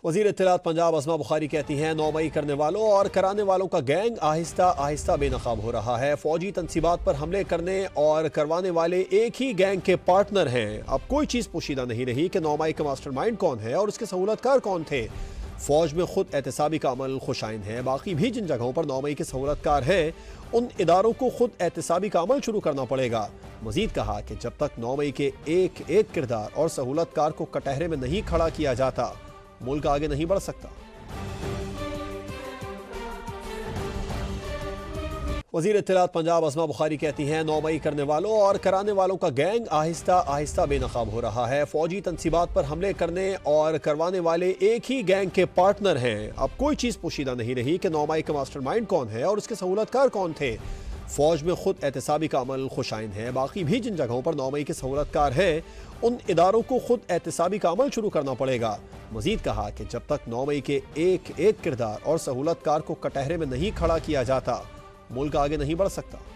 वज़ीर इत्तलात पंजाब अज़मा बुखारी कहती हैं 9 मई करने वालों और कराने वालों का गैंग आहिस्ता आहिस्ता बेनकाब हो रहा है। फौजी तनसीबात पर हमले करने और करवाने वाले एक ही गैंग के पार्टनर हैं। अब कोई चीज़ पोशीदा नहीं रही कि 9 मई का मास्टरमाइंड कौन है और उसके सहूलतकार कौन थे। फौज में खुद एहतसाबी का अमल खुशाइन है। बाकी भी जिन जगहों पर 9 मई के सहूलतकार हैं उन इदारों को खुद एहतसाबी का अमल शुरू करना पड़ेगा। मजीद कहा कि जब तक 9 मई के एक एक किरदार और सहूलतकार को कटहरे में नहीं खड़ा किया जाता मुल्क आगे नहीं बढ़ सकता। वज़ीर इत्तलात पंजाब अज़मा बुखारी कहती हैं 9 मई करने वालों और कराने वालों का गैंग आहिस्ता आहिस्ता बेनकाब हो रहा है। फौजी तनसीबात पर हमले करने और करवाने वाले एक ही गैंग के पार्टनर हैं। अब कोई चीज़ पोशीदा नहीं रही कि 9 मई का मास्टरमाइंड कौन है और उसके सहूलतकार कौन थे। फौज में खुद एहतसाबी का अमल खुशाइन है। बाकी भी जिन जगहों पर 9 मई के सहूलतकार हैं उन इदारों को खुद एहतसाबी का अमल शुरू करना पड़ेगा। मजीद कहा कि जब तक 9 मई के एक एक किरदार और सहूलतकार को कटहरे में नहीं खड़ा किया जाता मुल्क आगे नहीं बढ़ सकता।